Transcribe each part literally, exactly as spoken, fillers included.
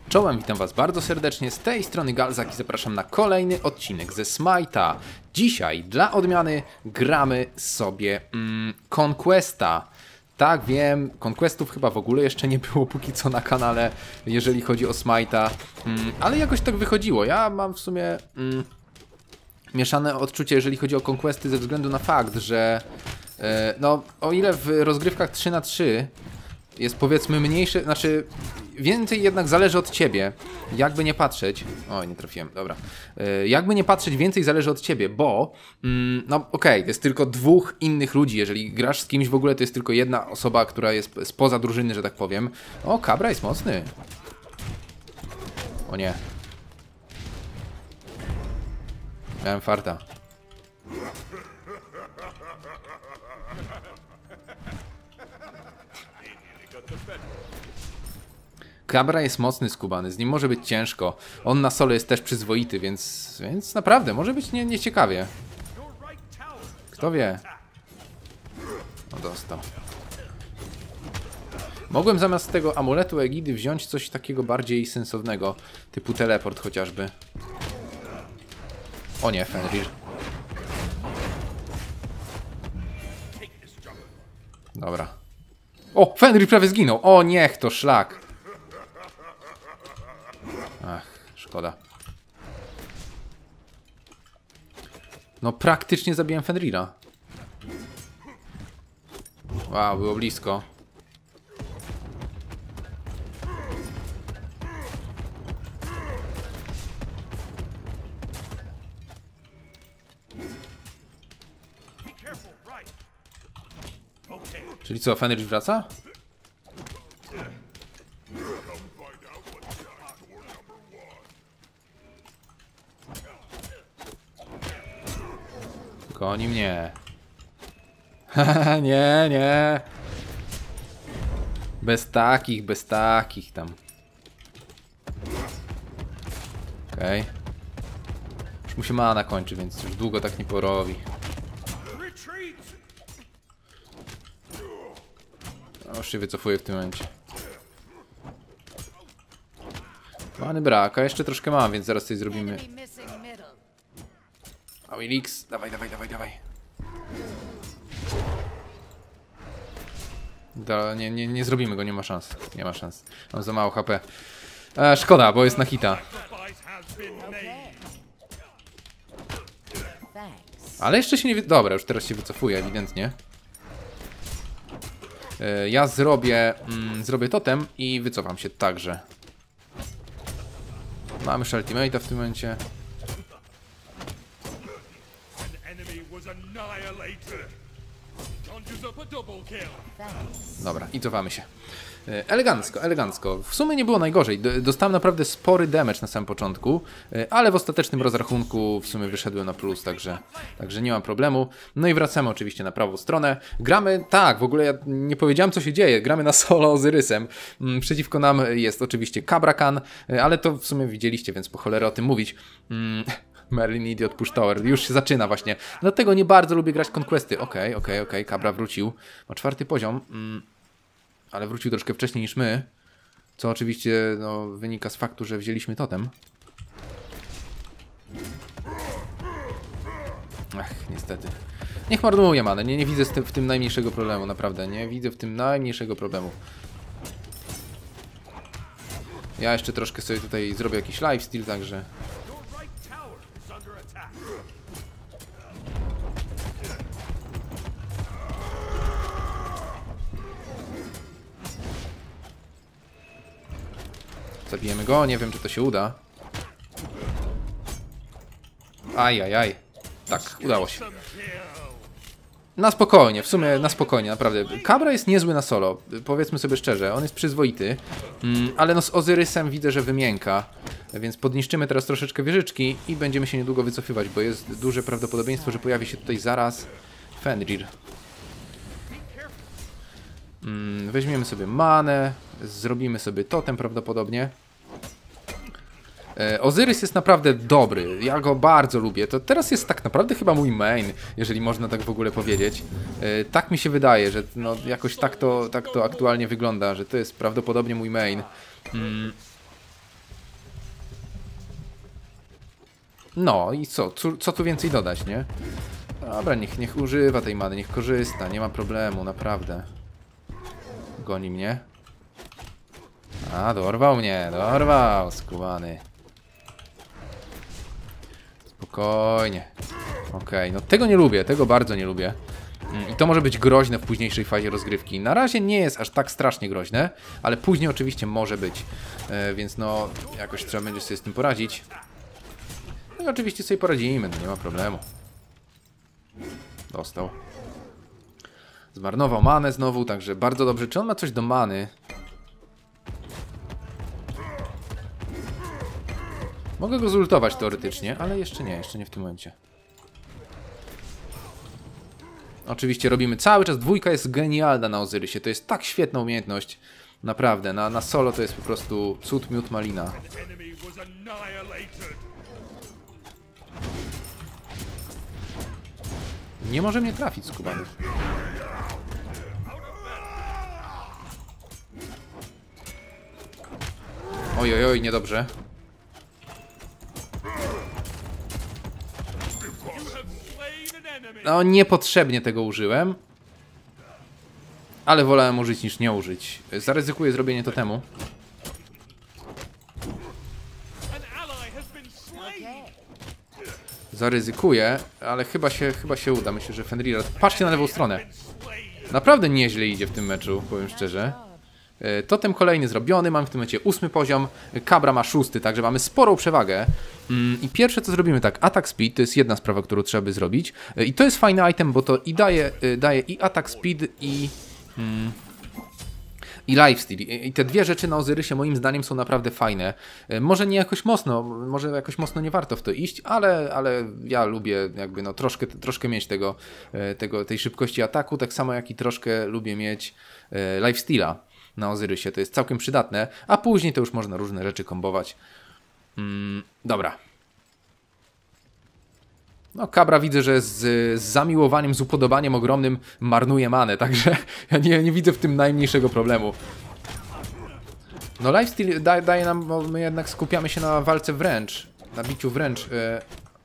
Czołem, witam was bardzo serdecznie, z tej strony Galzak i zapraszam na kolejny odcinek ze Smite'a. Dzisiaj dla odmiany gramy sobie mm, Conquesta. Tak, wiem, Conquestów chyba w ogóle jeszcze nie było póki co na kanale, jeżeli chodzi o Smite'a, mm, ale jakoś tak wychodziło. Ja mam w sumie mm, mieszane odczucie, jeżeli chodzi o Conquesty, ze względu na fakt, że e, no, o ile w rozgrywkach trzy na trzy jest powiedzmy mniejsze, znaczy więcej jednak zależy od ciebie, jakby nie patrzeć. Oj, nie trafiłem, dobra. Yy, jakby nie patrzeć, więcej zależy od ciebie, bo mm, no okej, okay, to jest tylko dwóch innych ludzi. Jeżeli grasz z kimś w ogóle, to jest tylko jedna osoba, która jest spoza drużyny, że tak powiem. O, Kabra jest mocny. O nie. Miałem farta. Kabra jest mocny skubany, z nim może być ciężko. On na solo jest też przyzwoity, więc, więc naprawdę może być nie, nieciekawie. Kto wie? No dostał. Mogłem zamiast tego amuletu Egidy wziąć coś takiego bardziej sensownego, typu teleport chociażby. O nie, Fenrir. Dobra. O, Fenrir prawie zginął. O, niech to szlak. Ach, szkoda. No praktycznie zabiłem Fenrira. Wow, było blisko. Czyli co, Fenrir wraca? Goni mnie. nie, nie. Bez takich, bez takich tam. Okej. Okay. Już mu się mana kończy, więc już długo tak nie porobi. No, już się wycofuję w tym momencie. Many brak, a jeszcze troszkę mam, więc zaraz coś zrobimy. Awilix, dawaj, dawaj, dawaj, dawaj. Da, nie, nie, nie zrobimy go, nie ma szans. Nie ma szans. Mam za mało H P. E, szkoda, bo jest na hita. Ale jeszcze się nie... Wy... Dobra, już teraz się wycofuję, ewidentnie. E, ja zrobię... Mm, zrobię totem i wycofam się także. Mamy już ultimate'a w tym momencie. Dobra, i cofamy się. Elegancko, elegancko. W sumie nie było najgorzej. Dostałem naprawdę spory damage na samym początku, ale w ostatecznym rozrachunku w sumie wyszedłem na plus, także, także nie ma problemu. No i wracamy oczywiście na prawą stronę. Gramy, tak, w ogóle ja nie powiedziałem co się dzieje. Gramy na solo Ozyrysem. Przeciwko nam jest oczywiście Kabra Khan, ale to w sumie widzieliście, więc po cholerę o tym mówić. Merlin Idiot Push Tower. Już się zaczyna właśnie. Dlatego nie bardzo lubię grać Conquesty. Okej, okay, okej, okay, okej. Okay. Kabra wrócił. Ma czwarty poziom. Mm, ale wrócił troszkę wcześniej niż my. Co oczywiście no, wynika z faktu, że wzięliśmy totem. Ach, niestety. Niech marnuje manę. Nie, nie widzę z tym, w tym najmniejszego problemu. Naprawdę. Nie widzę w tym najmniejszego problemu. Ja jeszcze troszkę sobie tutaj zrobię jakiś lifesteal, także... Zabijemy go, nie wiem czy to się uda. Aj, aj, aj. Tak, udało się. Na spokojnie, w sumie na spokojnie, naprawdę. Kabra jest niezły na solo, powiedzmy sobie szczerze, on jest przyzwoity. Mm, ale no z Ozyrysem widzę, że wymięka. Więc podniszczymy teraz troszeczkę wieżyczki i będziemy się niedługo wycofywać, bo jest duże prawdopodobieństwo, że pojawi się tutaj zaraz Fenrir. Mm, weźmiemy sobie manę, zrobimy sobie totem prawdopodobnie. E, Ozyrys jest naprawdę dobry, ja go bardzo lubię. To teraz jest tak naprawdę chyba mój main, jeżeli można tak w ogóle powiedzieć. E, tak mi się wydaje, że no, jakoś tak to, tak to aktualnie wygląda, że to jest prawdopodobnie mój main. Mm. No i co? Co, co tu więcej dodać, nie? Dobra, niech, niech używa tej many, niech korzysta, nie ma problemu, naprawdę. Goni mnie. A, dorwał mnie, dorwał, skubany. Spokojnie. Okej, okay, no tego nie lubię, tego bardzo nie lubię. I to może być groźne w późniejszej fazie rozgrywki. Na razie nie jest aż tak strasznie groźne, ale później oczywiście może być. E, więc no, jakoś trzeba będzie sobie z tym poradzić. No i oczywiście sobie poradzimy, no nie ma problemu. Dostał. Zmarnował manę znowu, także bardzo dobrze. Czy on ma coś do many? Mogę go zultować teoretycznie, ale jeszcze nie, jeszcze nie w tym momencie. Oczywiście robimy cały czas. Dwójka jest genialna na Ozyrysie. To jest tak świetna umiejętność. Naprawdę, na, na solo to jest po prostu cud, miód, malina. Nie może mnie trafić, skubany. Oj, oj, oj, niedobrze. No, niepotrzebnie tego użyłem. Ale wolałem użyć niż nie użyć. Zaryzykuję zrobienie totemu. Zaryzykuję, ale chyba się, chyba się uda. Myślę, że Fenrir... Patrzcie na lewą stronę. Naprawdę nieźle idzie w tym meczu, powiem szczerze. Totem kolejny zrobiony, mam w tym momencie ósmy poziom, Kabra ma szósty, także mamy sporą przewagę. I pierwsze co zrobimy tak, attack speed to jest jedna sprawa, którą trzeba by zrobić. I to jest fajny item, bo to i daje, daje i attack speed i... Mm, i lifesteal. I te dwie rzeczy na Ozyrysie moim zdaniem są naprawdę fajne. Może nie jakoś mocno, może jakoś mocno nie warto w to iść, ale, ale ja lubię jakby no troszkę, troszkę mieć tego, tego, tej szybkości ataku, tak samo jak i troszkę lubię mieć lifesteala na Ozyrysie. To jest całkiem przydatne, a później to już można różne rzeczy kombować. Mm, dobra. No, Kabra widzę, że z, z zamiłowaniem, z upodobaniem ogromnym marnuje manę, także ja nie, nie widzę w tym najmniejszego problemu. No, lifesteal da, daje nam, bo my jednak skupiamy się na walce wręcz, na biciu wręcz. E...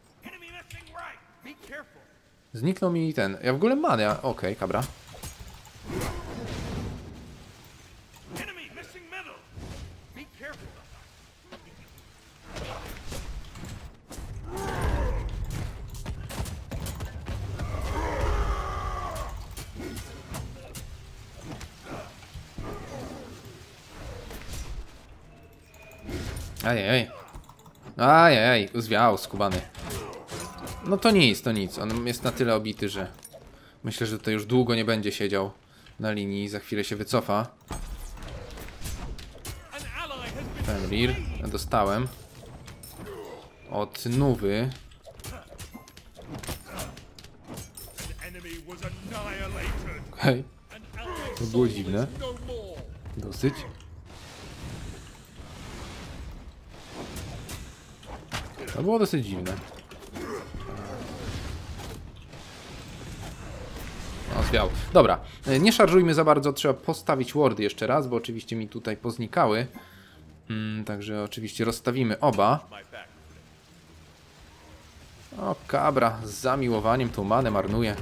Zniknął mi ten, ja w ogóle manę, okej, okay, Kabra. Ajej, ajej, zwiał, skubany. No to nic, to nic. On jest na tyle obity, że myślę, że to już długo nie będzie siedział na linii. Za chwilę się wycofa. Fenrir, dostałem od Nuwy. Okej, to było dziwne. Dosyć. To było dosyć dziwne. O, zwiał. Dobra, nie szarżujmy za bardzo, trzeba postawić wardy jeszcze raz, bo oczywiście mi tutaj poznikały. Hmm, także oczywiście rozstawimy oba. O, Kabra z zamiłowaniem tą manę marnuje.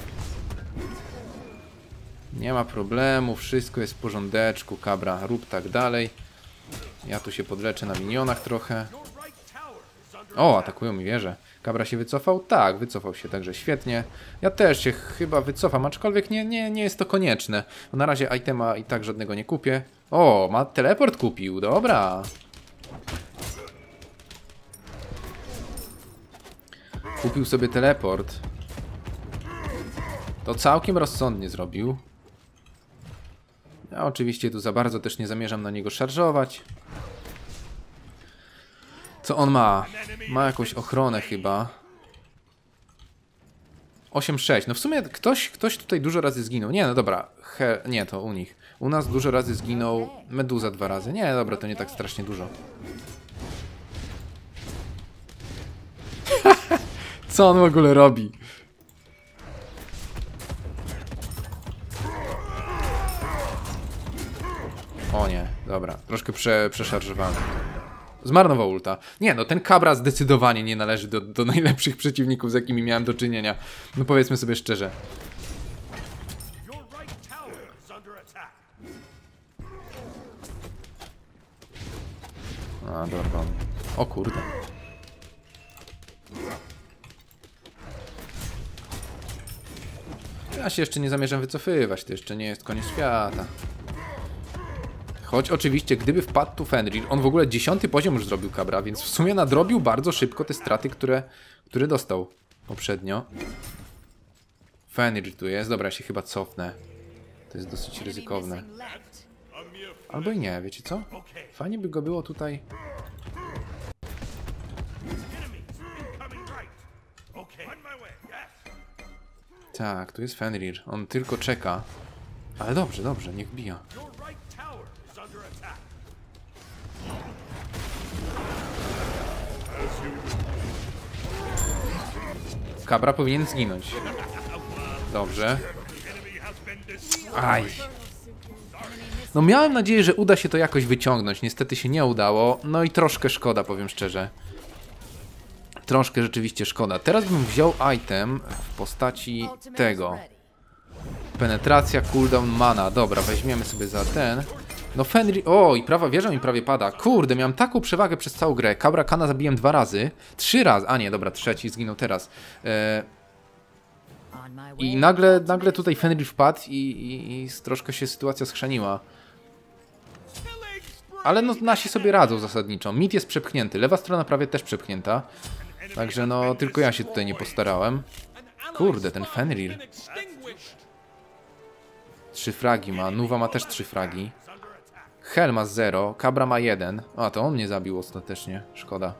Nie ma problemu, wszystko jest w porządeczku, Kabra, rób tak dalej. Ja tu się podleczę na minionach trochę. O, atakują mi wieżę. Kabra się wycofał? Tak, wycofał się, także świetnie. Ja też się chyba wycofam, aczkolwiek nie, nie, nie jest to konieczne. Bo na razie itema i tak żadnego nie kupię. O, ma teleport kupił, dobra. Kupił sobie teleport. To całkiem rozsądnie zrobił. Ja oczywiście tu za bardzo też nie zamierzam na niego szarżować. Co on ma? Ma jakąś ochronę chyba. osiem sześć. No w sumie ktoś, ktoś tutaj dużo razy zginął. Nie, no dobra. He, nie, to u nich. U nas dużo razy zginął Meduza dwa razy. Nie, dobra, to nie tak strasznie dużo. Co on w ogóle robi? O nie, dobra. Troszkę prze, przeszarżowany. Zmarnował ulta. Nie, no ten Kabra zdecydowanie nie należy do, do najlepszych przeciwników, z jakimi miałem do czynienia. No powiedzmy sobie szczerze. A, dobra. O kurde. Ja się jeszcze nie zamierzam wycofywać, to jeszcze nie jest koniec świata. Choć oczywiście, gdyby wpadł tu Fenrir, on w ogóle dziesiąty poziom już zrobił Kabra, więc w sumie nadrobił bardzo szybko te straty, które, które dostał poprzednio. Fenrir tu jest, dobra, ja się chyba cofnę. To jest dosyć ryzykowne. Albo i nie, wiecie co? Fajnie by go było tutaj... Tak, tu jest Fenrir. On tylko czeka. Ale dobrze, dobrze, niech bija. Kabra powinien zginąć. Dobrze. Aj. No miałem nadzieję, że uda się to jakoś wyciągnąć. Niestety się nie udało. No i troszkę szkoda, powiem szczerze. Troszkę rzeczywiście szkoda. Teraz bym wziął item w postaci tego. Penetracja, cooldown, mana. Dobra, weźmiemy sobie za ten. No Fenrir... O, i prawa wieża mi prawie pada. Kurde, miałem taką przewagę przez całą grę. Kabra Kana zabiłem dwa razy. Trzy razy. A nie, dobra, trzeci zginął teraz. E... I nagle, nagle tutaj Fenrir wpadł i, i, i troszkę się sytuacja schrzaniła. Ale no nasi sobie radzą zasadniczo. Mid jest przepchnięty. Lewa strona prawie też przepchnięta. Także no, tylko ja się tutaj nie postarałem. Kurde, ten Fenrir. Trzy fragi ma. Nuwa ma też trzy fragi. Hel ma zero. Kabra ma jeden. A, to on mnie zabił ostatecznie. Szkoda.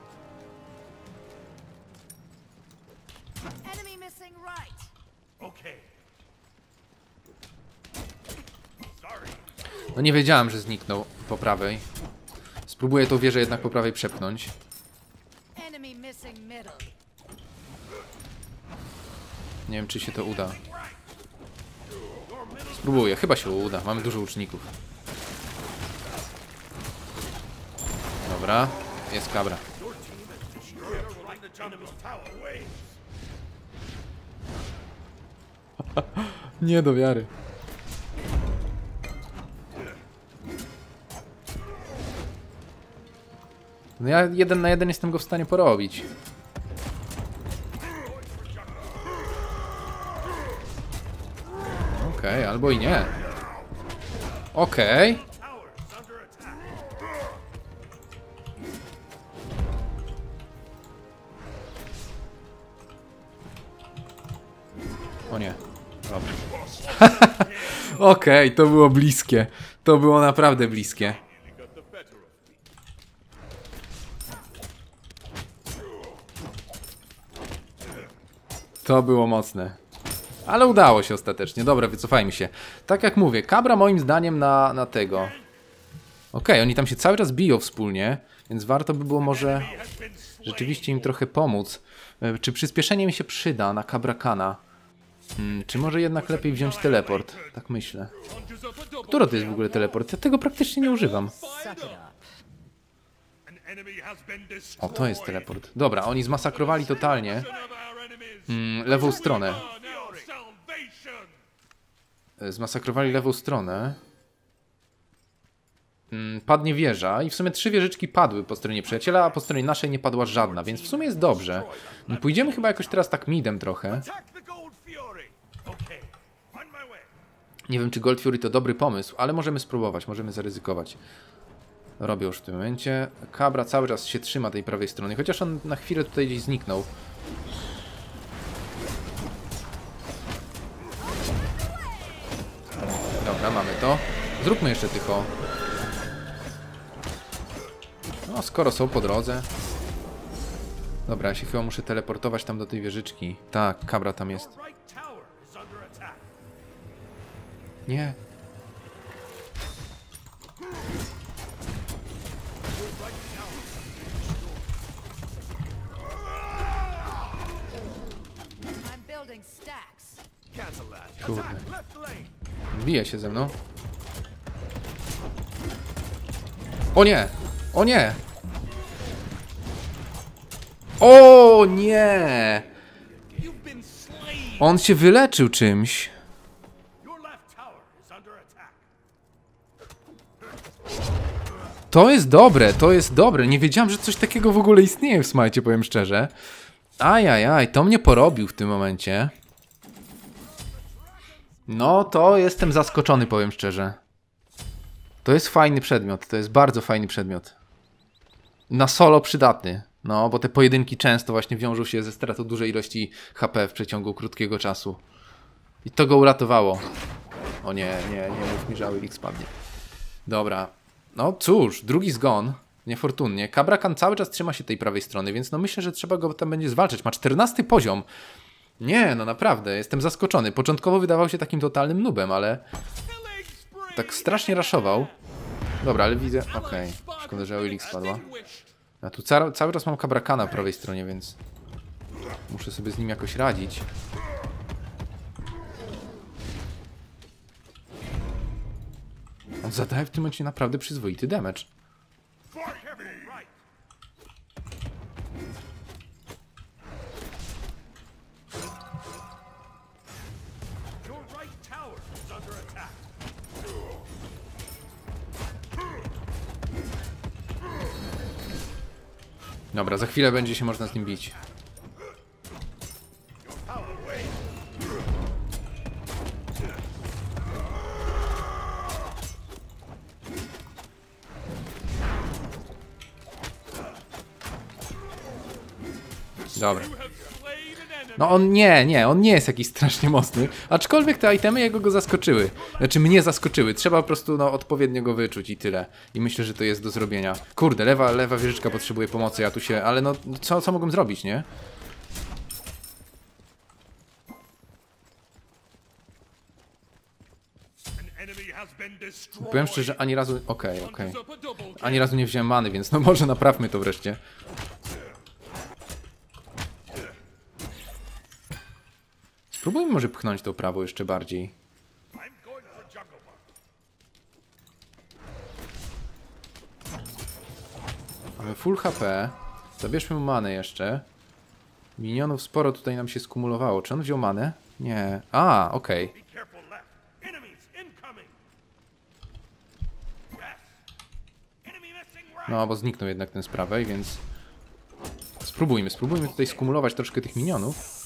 No nie wiedziałem, że zniknął po prawej. Spróbuję tą wieżę jednak po prawej przepchnąć. Nie wiem, czy się to uda. Spróbuję, chyba się uda. Mamy dużo łuczników. Dobra, jest Kabra. Nie do wiary. No ja jeden na jeden jestem go w stanie porobić. Okej, okay, albo i nie. Okej. Okay. O nie. Dobra. Okej, okay, to było bliskie. To było naprawdę bliskie. To było mocne. Ale udało się ostatecznie. Dobra, wycofajmy się. Tak jak mówię, Kabra moim zdaniem na, na tego. Okej, okay, oni tam się cały czas biją wspólnie, więc warto by było może rzeczywiście im trochę pomóc. Czy przyspieszenie mi się przyda na Kabra Kana? Hmm, czy może jednak lepiej wziąć teleport? Tak myślę. Który to jest w ogóle teleport? Ja tego praktycznie nie używam. O, to jest teleport. Dobra, oni zmasakrowali totalnie hmm, lewą stronę. Zmasakrowali lewą stronę. Hmm, padnie wieża i w sumie trzy wieżyczki padły po stronie przyjaciela, a po stronie naszej nie padła żadna, więc w sumie jest dobrze. Pójdziemy chyba jakoś teraz tak midem trochę. Nie wiem, czy Gold Fury to dobry pomysł, ale możemy spróbować, możemy zaryzykować. Robię już w tym momencie. Kabra cały czas się trzyma tej prawej strony, chociaż on na chwilę tutaj gdzieś zniknął. Dobra, mamy to. Zróbmy jeszcze tylko. No, skoro są po drodze. Dobra, ja się chyba muszę teleportować tam do tej wieżyczki. Tak, Kabra tam jest. Nie. Kurde. Bije się ze mną. O nie! O nie! O nie! On się wyleczył czymś. To jest dobre, to jest dobre. Nie wiedziałem, że coś takiego w ogóle istnieje w Smite'cie, powiem szczerze. Ajajaj, to mnie porobił w tym momencie. No to jestem zaskoczony, powiem szczerze. To jest fajny przedmiot, to jest bardzo fajny przedmiot. Na solo przydatny. No, bo te pojedynki często właśnie wiążą się ze stratą dużej ilości H P w przeciągu krótkiego czasu. I to go uratowało. O nie, nie, nie mów mi, że Awilix spadnie. Dobra. No cóż, drugi zgon. Niefortunnie. Kabrakan cały czas trzyma się tej prawej strony, więc no myślę, że trzeba go tam będzie zwalczać. Ma czternasty poziom. Nie, no naprawdę, jestem zaskoczony. Początkowo wydawał się takim totalnym noobem, ale tak strasznie raszował. Dobra, ale widzę... Okej, okay. Szkoda, że Awilix spadła. Ja tu ca cały czas mam Kabrakana po prawej stronie, więc muszę sobie z nim jakoś radzić. On zadaje w tym momencie naprawdę przyzwoity damage. Dobra, za chwilę będzie się można z nim bić. Dobra. No on nie, nie, on nie jest jakiś strasznie mocny, aczkolwiek te itemy jego go zaskoczyły. Znaczy mnie zaskoczyły, trzeba po prostu no, odpowiednio go wyczuć i tyle. I myślę, że to jest do zrobienia. Kurde, lewa, lewa wieżyczka potrzebuje pomocy, ja tu się... Ale no, co, co mogłem zrobić, nie? Powiem szczerze, ani razu... Okej, okay, okej. Okay. Ani razu nie wziąłem many, więc no może naprawmy to wreszcie. Spróbujmy może pchnąć to prawo jeszcze bardziej. Mamy full H P. Zabierzmy mu manę jeszcze. Minionów sporo tutaj nam się skumulowało. Czy on wziął manę? Nie. A, okej. Okay. No, bo zniknął jednak ten z prawej, więc... Spróbujmy, spróbujmy tutaj skumulować troszkę tych minionów.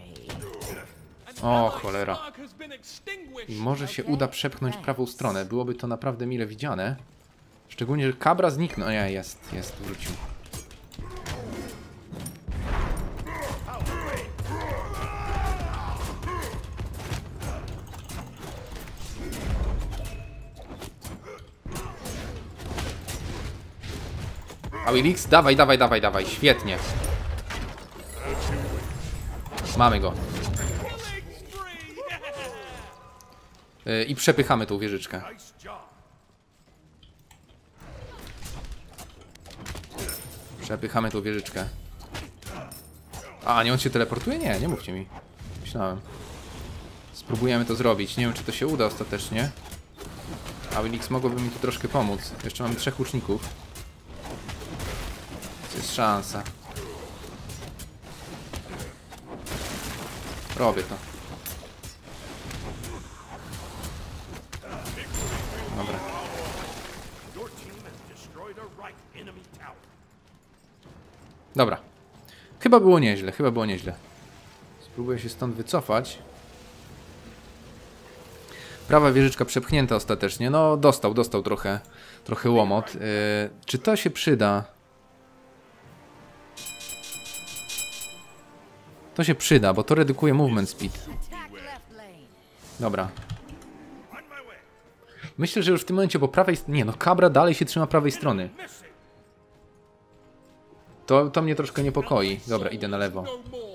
O, cholera. I może się uda przepchnąć prawą stronę. Byłoby to naprawdę mile widziane. Szczególnie, że Kabra zniknął. Nie, jest, jest, wrócił. Awilix, dawaj, dawaj, dawaj, dawaj. Świetnie. Mamy go. Yy, I przepychamy tą wieżyczkę. Przepychamy tą wieżyczkę. A, nie, on się teleportuje? Nie, nie mówcie mi. Myślałem. Spróbujemy to zrobić. Nie wiem, czy to się uda ostatecznie. Awilix mogłoby mi tu troszkę pomóc. Jeszcze mamy trzech łuczników. To jest szansa. Robię to. Dobra. Dobra. Chyba było nieźle, chyba było nieźle. Spróbuję się stąd wycofać. Prawa wieżyczka przepchnięta ostatecznie. No, dostał, dostał trochę, trochę łomot. Yy, czy to się przyda? To się przyda, bo to redukuje movement speed. Dobra. Myślę, że już w tym momencie po prawej... Nie no, Kabra dalej się trzyma prawej strony. To, to mnie troszkę niepokoi. Dobra, idę na lewo.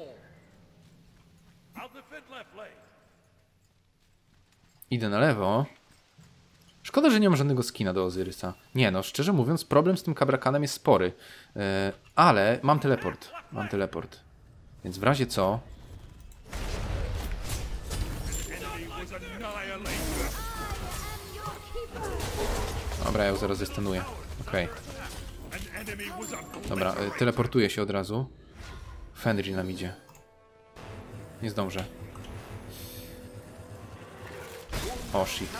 Idę na lewo. Szkoda, że nie mam żadnego skina do Ozyrysa. Nie no, szczerze mówiąc, problem z tym Kabrakanem jest spory. Yy, ale mam teleport. Mam teleport. Więc w razie co... Dobra, ja ją zaraz zestanuję. Okej. Okay. Dobra, teleportuję się od razu. Fenrir nam idzie. Nie zdążę. O, shit.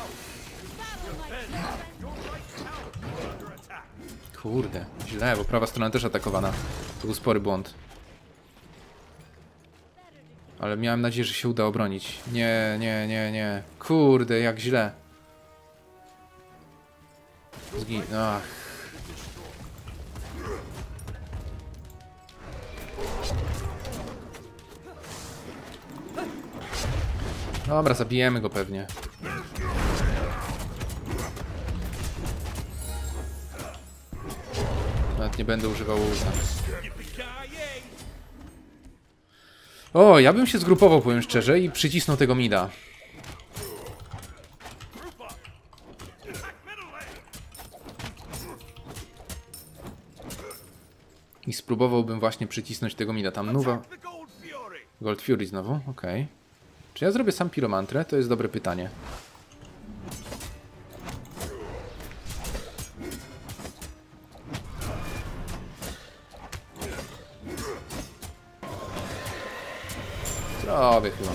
Kurde, źle, bo prawa strona też atakowana. To był spory błąd. Ale miałem nadzieję, że się uda obronić. Nie, nie, nie, nie. Kurde, jak źle. Zgin... Ach. Dobra, zabijemy go pewnie. Nawet nie będę używał ulta. O, ja bym się zgrupował, powiem szczerze, i przycisnął tego mida. I spróbowałbym właśnie przycisnąć tego mida. Tam Nuwa... Gold Fury znowu, okej. Okay. Czy ja zrobię sam piromantrę? To jest dobre pytanie. Zrobię chyba.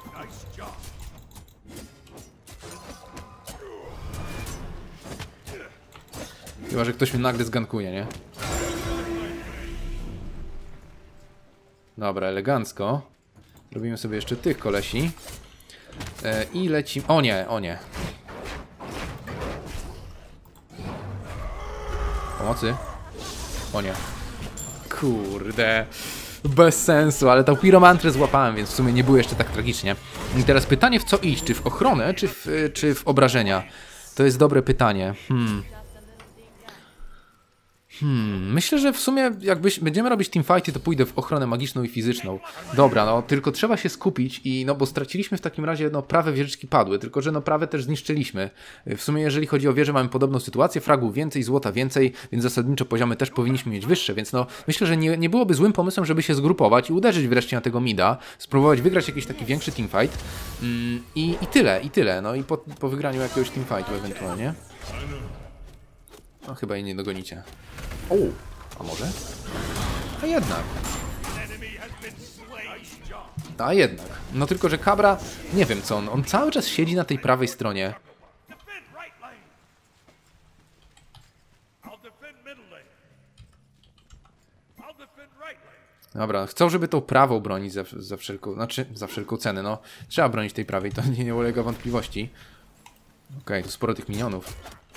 Chyba, że ktoś mnie nagle zgankuje, nie? Dobra, elegancko. Robimy sobie jeszcze tych kolesi. E, I lecimy... O nie, o nie. Pomocy? O nie. Kurde. Bez sensu, ale tą piromantrę złapałem, więc w sumie nie było jeszcze tak tragicznie. I teraz pytanie, w co iść? Czy w ochronę, czy w, czy w obrażenia? To jest dobre pytanie. Hmm. Hmm, myślę, że w sumie jak będziemy robić teamfighty, to pójdę w ochronę magiczną i fizyczną. Dobra, no tylko trzeba się skupić i no bo straciliśmy w takim razie, no prawe wieżyczki padły, tylko że no prawe też zniszczyliśmy. W sumie jeżeli chodzi o wieżę, mamy podobną sytuację, fragów więcej, złota więcej, więc zasadniczo poziomy też powinniśmy mieć wyższe, więc no myślę, że nie, nie byłoby złym pomysłem, żeby się zgrupować i uderzyć wreszcie na tego mida, spróbować wygrać jakiś taki większy teamfight mm, i, i tyle, i tyle, no i po, po wygraniu jakiegoś teamfightu ewentualnie. No chyba jej nie dogonicie. O, a może? A jednak. A jednak. No tylko, że Kabra, nie wiem co on, on cały czas siedzi na tej prawej stronie. Dobra, chcą, żeby tą prawą bronić za, za wszelką, znaczy za wszelką cenę, no. Trzeba bronić tej prawej, to nie, nie ulega wątpliwości. Okej, okay, tu sporo tych minionów.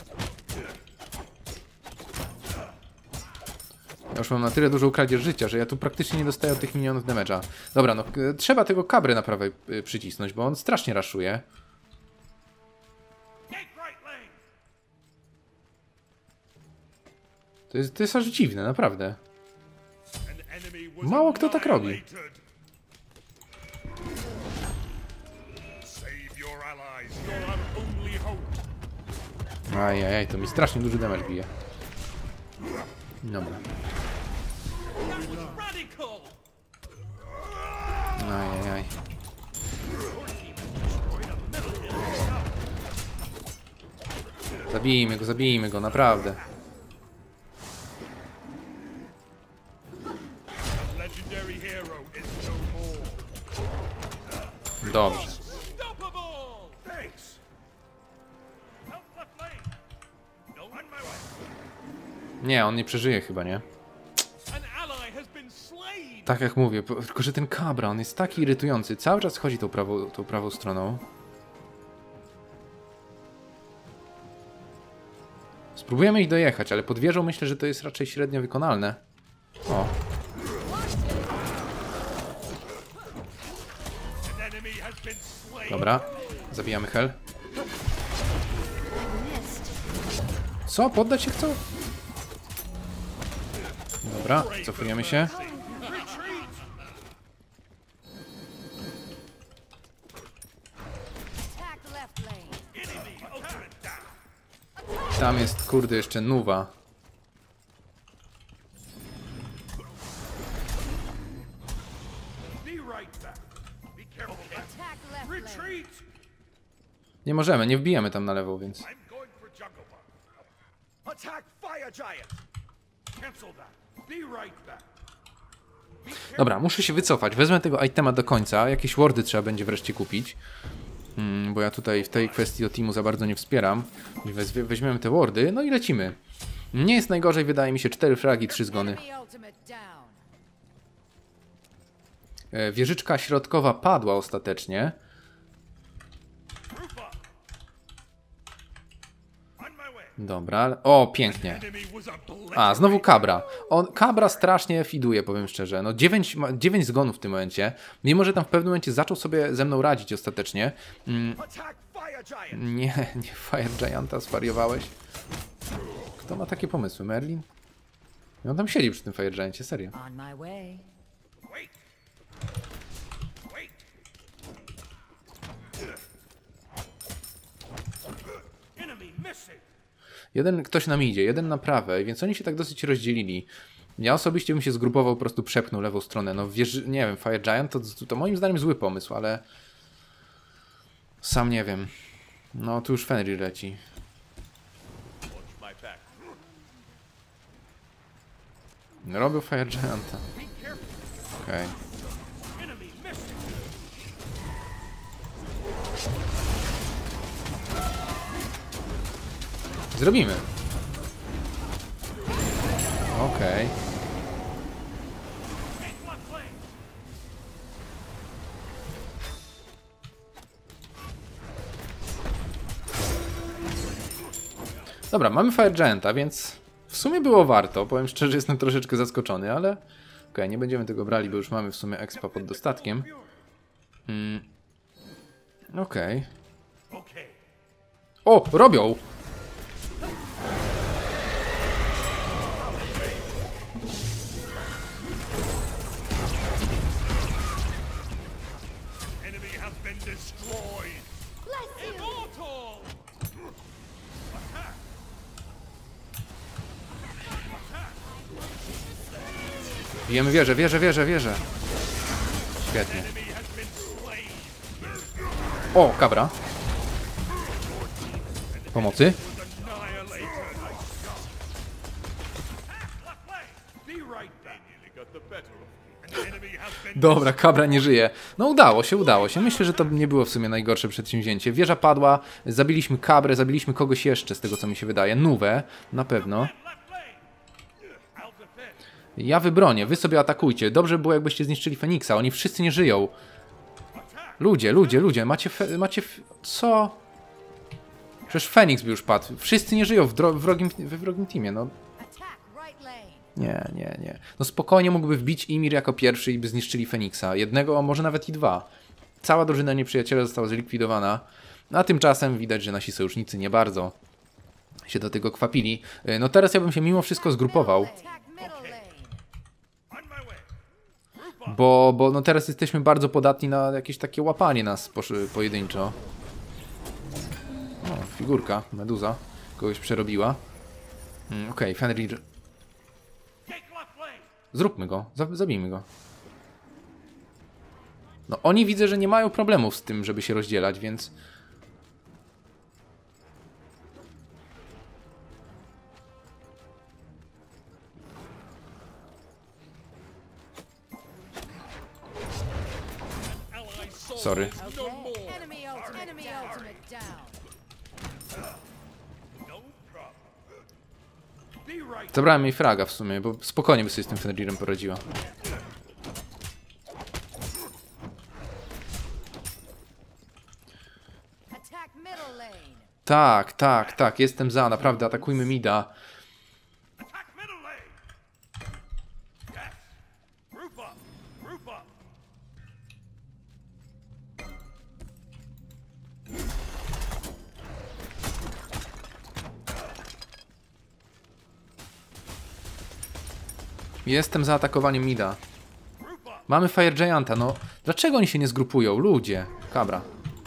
Ja już mam na tyle dużo kradzież życia, że ja tu praktycznie nie dostaję od tych minionów damage'a. Dobra, no trzeba tego Kabry na prawej y, przycisnąć, bo on strasznie raszuje. To jest, to jest aż dziwne, naprawdę. Mało kto tak robi. Ajajaj, to mi strasznie duży damage bije. Dobra. Ajajaj. Zabijmy go, zabijmy go, naprawdę. Dobrze. Nie, on nie przeżyje chyba, nie? Tak jak mówię, tylko że ten Kabra, on jest taki irytujący. Cały czas chodzi tą prawą, tą prawą stroną. Spróbujemy ich dojechać, ale pod wieżą myślę, że to jest raczej średnio wykonalne. O. Dobra, zabijamy Hel. Co? Poddać się chcą? Dobra, cofujemy się. Tam jest, kurde, jeszcze Nuwa. Nie możemy, nie wbijemy tam na lewo, więc... Dobra, muszę się wycofać. Wezmę tego itema do końca. Jakieś wardy trzeba będzie wreszcie kupić. Hmm, bo ja tutaj w tej kwestii do teamu za bardzo nie wspieram. Weź, weźmiemy te wardy, no i lecimy. Nie jest najgorzej, wydaje mi się. cztery fragi, trzy zgony. E, wieżyczka środkowa padła ostatecznie. Dobra, o, pięknie. A, znowu Kabra. On, Kabra strasznie fiduje, powiem szczerze. No dziewięć, dziewięć zgonów w tym momencie. Mimo, że tam w pewnym momencie zaczął sobie ze mną radzić ostatecznie. Mm. Nie, nie Fire Gianta, zwariowałeś. Kto ma takie pomysły? Merlin? I on tam siedzi przy tym Fire Giancie, serio. Jeden ktoś nam idzie, jeden na prawej, więc oni się tak dosyć rozdzielili. Ja osobiście bym się zgrupował, po prostu przepnął lewą stronę. No wiesz, nie wiem, Fire Giant to, to moim zdaniem zły pomysł, ale sam nie wiem. No tu już Fenrir leci. Robił Fire Gianta. Okej. Okay. Zrobimy. Okej. Okay. Dobra, mamy Fire Gianta, więc w sumie było warto. Powiem szczerze, jestem troszeczkę zaskoczony, ale okej, okay, nie będziemy tego brali, bo już mamy w sumie expa pod dostatkiem. Hmm. Okej. Okay. O, robią! Bijemy wieżę, wieżę, wieżę, wieżę. Świetnie. O, Kabra. Pomocy. Dobra, Kabra nie żyje. No udało się, udało się. Myślę, że to nie było w sumie najgorsze przedsięwzięcie. Wieża padła, zabiliśmy Kabrę, zabiliśmy kogoś jeszcze, z tego co mi się wydaje. Nuwę, na pewno. Ja wybronię, wy sobie atakujcie. Dobrze było, jakbyście zniszczyli Feniksa. Oni wszyscy nie żyją. Ludzie, ludzie, ludzie, macie... Fe macie f co? Przecież Feniks by już padł. Wszyscy nie żyją w wrogim, we wrogim teamie, no. Nie, nie, nie. No spokojnie mógłby wbić Ymir jako pierwszy i by zniszczyli Feniksa. Jednego, a może nawet i dwa. Cała drużyna nieprzyjaciela została zlikwidowana. A tymczasem widać, że nasi sojusznicy nie bardzo się do tego kwapili. No teraz ja bym się mimo wszystko zgrupował. Bo, bo no teraz jesteśmy bardzo podatni na jakieś takie łapanie nas po, pojedynczo. O, figurka, meduza. Kogoś przerobiła. Mm, Okej, okay, Fenrir. Zróbmy go, zabijmy go. No oni widzę, że nie mają problemów z tym, żeby się rozdzielać, więc... Sorry. Zabrałem jej fraga w sumie, bo spokojnie by sobie z tym Fenrirem poradziła. Tak, tak, tak, jestem za, naprawdę, atakujmy mida. Jestem za atakowaniem mida. Mamy Fire Gianta, no dlaczego oni się nie zgrupują? Ludzie. Kabra.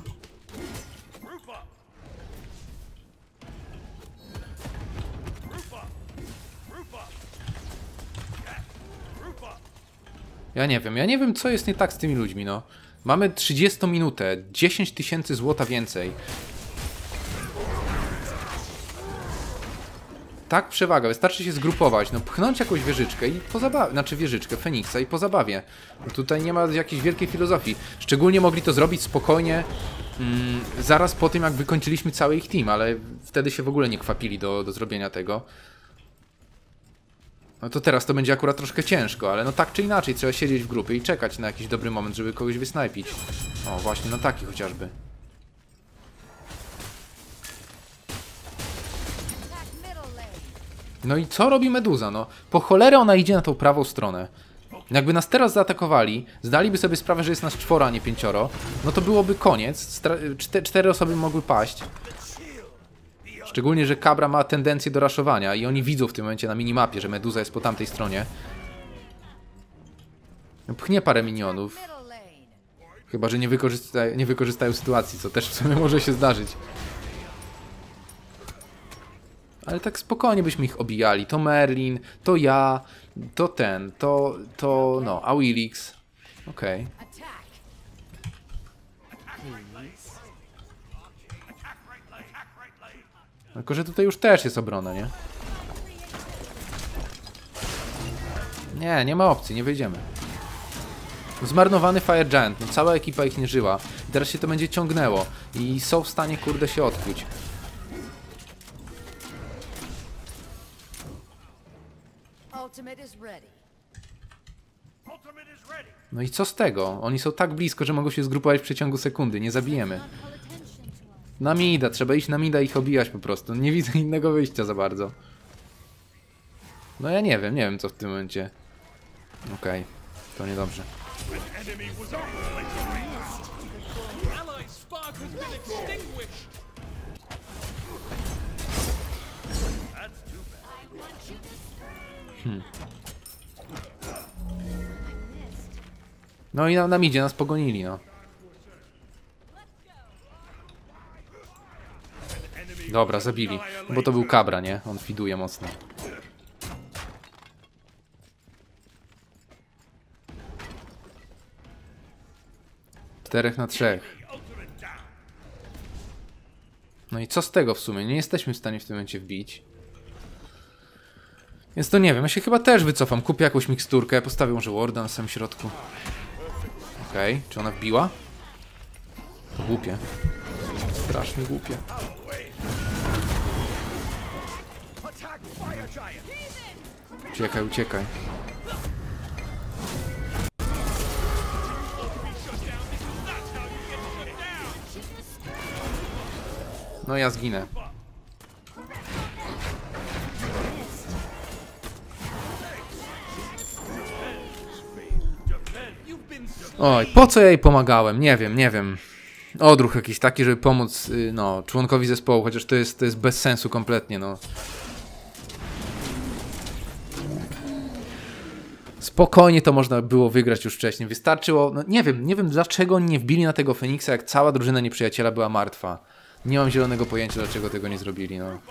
Ja nie wiem, ja nie wiem co jest nie tak z tymi ludźmi, no. Mamy trzydziestą minutę, dziesięć tysięcy złota więcej. tak przewaga, wystarczy się zgrupować, no pchnąć jakąś wieżyczkę i po zabawie, znaczy wieżyczkę, Feniksa i po zabawie. No tutaj nie ma jakiejś wielkiej filozofii. Szczególnie mogli to zrobić spokojnie mm, zaraz po tym, jak wykończyliśmy cały ich team, ale wtedy się w ogóle nie kwapili do, do zrobienia tego. No to teraz to będzie akurat troszkę ciężko, ale no tak czy inaczej trzeba siedzieć w grupie i czekać na jakiś dobry moment, żeby kogoś wysnajpić. O, właśnie, no taki chociażby. No i co robi Meduza? No, po cholerę ona idzie na tą prawą stronę. Jakby nas teraz zaatakowali, zdaliby sobie sprawę, że jest nas czworo, a nie pięcioro, no to byłoby koniec. Czte cztery osoby mogły paść. Szczególnie, że Kabra ma tendencję do raszowania i oni widzą w tym momencie na minimapie, że Meduza jest po tamtej stronie. Pchnie parę minionów. Chyba, że nie, wykorzysta nie wykorzystają sytuacji, co też w sumie może się zdarzyć. Ale tak spokojnie byśmy ich obijali. To Merlin, to ja, to ten, to, to no, Awilix. Okej. Okay. Tylko, że tutaj już też jest obrona, nie? Nie, nie ma opcji, nie wyjdziemy. Zmarnowany Fire Giant, no cała ekipa ich nie żyła. I teraz się to będzie ciągnęło. I są w stanie, kurde, się odkuć. No i co z tego? Oni są tak blisko, że mogą się zgrupować w przeciągu sekundy. Nie zabijemy. Na mida, trzeba iść na mida i ich obijać po prostu. Nie widzę innego wyjścia za bardzo. No ja nie wiem, nie wiem co w tym momencie. Okej, okay, to niedobrze. Hmm. No i na, na midzie nas pogonili, no. Dobra, zabili. Bo to był Kabra, nie? On fiduje mocno. Czterech na trzech. No i co z tego w sumie? Nie jesteśmy w stanie w tym momencie wbić. Więc to nie wiem, ja się chyba też wycofam. Kupię jakąś miksturkę, postawię może warda na samym środku. Okej, okay. Czy ona wbiła? To głupie. Strasznie głupie. Uciekaj, uciekaj. No ja zginę. Oj, po co ja jej pomagałem? Nie wiem, nie wiem. Odruch jakiś taki, żeby pomóc no, członkowi zespołu, chociaż to jest, to jest bez sensu kompletnie, no. Spokojnie to można było wygrać już wcześniej. Wystarczyło, no nie wiem, nie wiem dlaczego oni nie wbili na tego Feniksa, jak cała drużyna nieprzyjaciela była martwa. Nie mam zielonego pojęcia, dlaczego tego nie zrobili, no.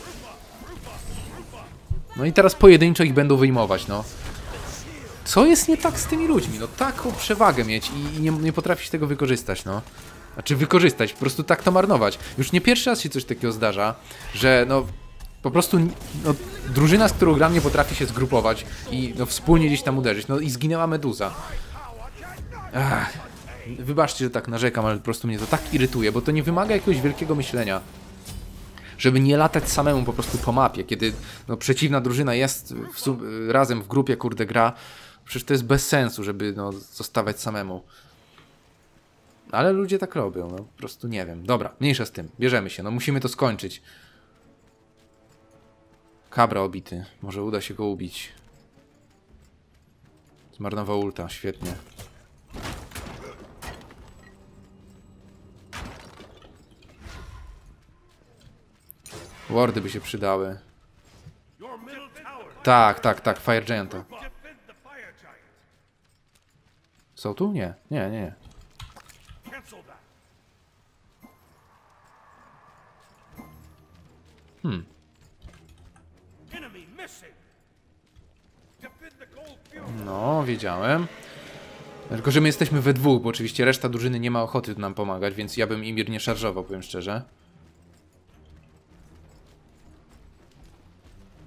No i teraz pojedynczo ich będą wyjmować, no. Co jest nie tak z tymi ludźmi? No taką przewagę mieć i nie, nie potrafić tego wykorzystać, no. Znaczy wykorzystać, po prostu tak to marnować. Już nie pierwszy raz się coś takiego zdarza, że no po prostu no, drużyna, z którą gram, nie potrafi się zgrupować i no, wspólnie gdzieś tam uderzyć. No i zginęła Meduza. Ach, wybaczcie, że tak narzekam, ale po prostu mnie to tak irytuje, bo to nie wymaga jakiegoś wielkiego myślenia. Żeby nie latać samemu po prostu po mapie, kiedy no, przeciwna drużyna jest w, razem w grupie, kurde, gra. Przecież to jest bez sensu, żeby no, zostawać samemu. Ale ludzie tak robią, no po prostu nie wiem. Dobra, mniejsza z tym, bierzemy się, no musimy to skończyć. Kabra obity, może uda się go ubić. Zmarnował ulta, świetnie. Wardy by się przydały. Tak, tak, tak, Fire Gianta. Są tu? Nie, nie, nie. Hmm. No, wiedziałem. Tylko, że my jesteśmy we dwóch, bo oczywiście reszta drużyny nie ma ochoty nam pomagać, więc ja bym Ymir nie szarżował, powiem szczerze.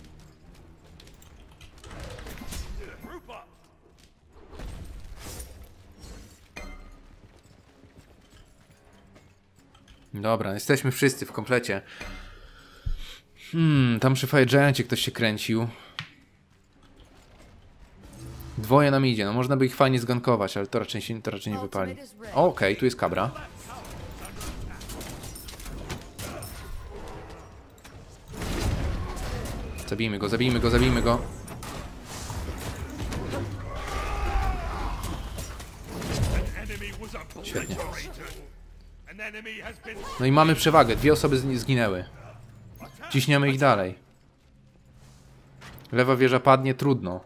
Dobra, jesteśmy wszyscy w komplecie. Hmm, tam przy Fire Giancie ktoś się kręcił. Dwoje nam idzie, no można by ich fajnie zgankować, ale to raczej, się, to raczej nie wypali. Okej, okay, tu jest Kabra. Zabijmy go, zabijmy go, zabijmy go. Świetnie. No i mamy przewagę, dwie osoby z nich zginęły. Ciśniemy ich dalej. Lewa wieża padnie, trudno.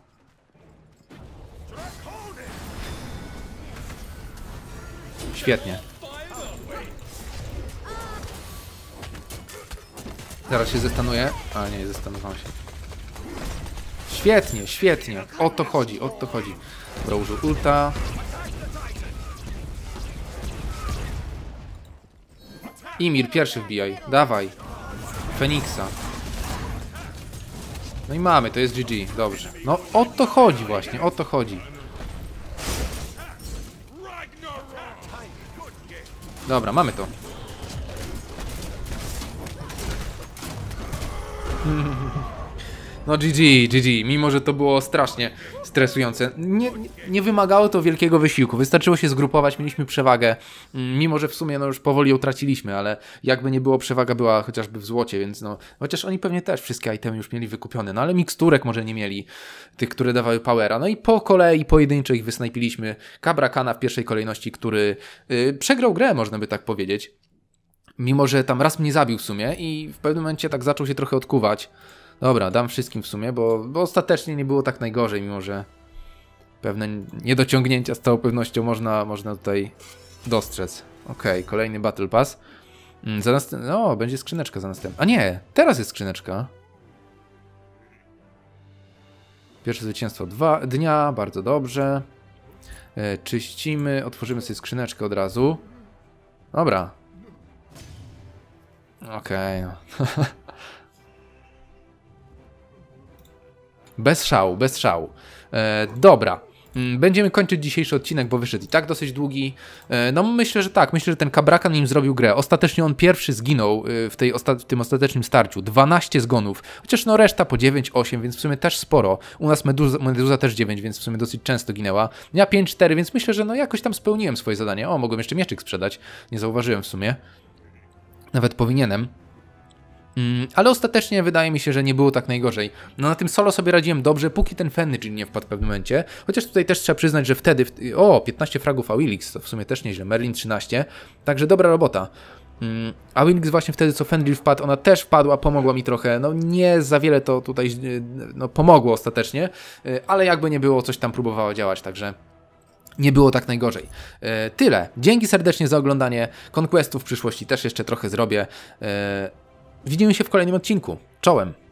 Świetnie. Zaraz się zestanuje. A nie, zastanawiam się. Świetnie, świetnie. O to chodzi, o to chodzi. Dobra, użył ulta. Ymir, pierwszy wbijaj. Dawaj. Feniksa. No i mamy, to jest G G. Dobrze. No o to chodzi właśnie, o to chodzi. Dobra, mamy to. No G G, G G, mimo że to było strasznie stresujące. Nie, nie, nie wymagało to wielkiego wysiłku, wystarczyło się zgrupować, mieliśmy przewagę, mimo że w sumie no już powoli ją traciliśmy, ale jakby nie było, przewaga była chociażby w złocie, więc no, chociaż oni pewnie też wszystkie itemy już mieli wykupione, no ale miksturek może nie mieli, tych, które dawały powera, no i po kolei pojedynczo ich wysnajpiliśmy. Kabra Kana w pierwszej kolejności, który yy, przegrał grę, można by tak powiedzieć, mimo że tam raz mnie zabił w sumie i w pewnym momencie tak zaczął się trochę odkuwać. Dobra, dam wszystkim w sumie, bo, bo ostatecznie nie było tak najgorzej, mimo że pewne niedociągnięcia z całą pewnością można, można tutaj dostrzec. Okej, okay, kolejny Battle Pass. Za następ... No, będzie skrzyneczka za następnym. A nie, teraz jest skrzyneczka. Pierwsze zwycięstwo dwa dnia, bardzo dobrze. E, czyścimy, otworzymy sobie skrzyneczkę od razu. Dobra. Okej, okay, no. Bez szału, bez szału. E, dobra. Będziemy kończyć dzisiejszy odcinek, bo wyszedł i tak dosyć długi. E, no myślę, że tak. Myślę, że ten Kabrakan nim zrobił grę. Ostatecznie on pierwszy zginął w, tej osta w tym ostatecznym starciu. dwanaście zgonów. Chociaż no reszta po dziewięć, osiem, więc w sumie też sporo. U nas Meduza, Meduza też dziewięć, więc w sumie dosyć często ginęła. Ja pięć, cztery, więc myślę, że no jakoś tam spełniłem swoje zadanie. O, mogłem jeszcze mieczyk sprzedać. Nie zauważyłem w sumie. Nawet powinienem. Ale ostatecznie wydaje mi się, że nie było tak najgorzej. No na tym solo sobie radziłem dobrze, póki ten Fenrir nie wpadł w pewnym momencie. Chociaż tutaj też trzeba przyznać, że wtedy... O, piętnaście fragów Awilix, to w sumie też nieźle. Merlin trzynaście. Także dobra robota. Awilix właśnie wtedy, co Fenrir wpadł, ona też wpadła, pomogła mi trochę. No nie za wiele to tutaj no, pomogło ostatecznie, ale jakby nie było, coś tam próbowało działać, także... Nie było tak najgorzej. E, tyle. Dzięki serdecznie za oglądanie. Conquestów w przyszłości też jeszcze trochę zrobię. E, widzimy się w kolejnym odcinku. Czołem!